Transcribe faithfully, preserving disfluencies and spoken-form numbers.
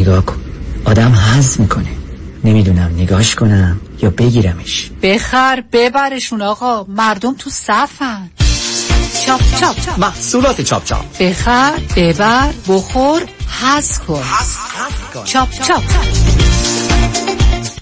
نگاه کن، آدم هضم میکنه. نمیدونم نگاش کنم یا بگیرمش. بخر ببرشون آقا، مردم تو صفن. چاپ چاپ چاپ محصولات چاپ چاپ. بخر ببر بخور هضم کن. چاپ چاپ.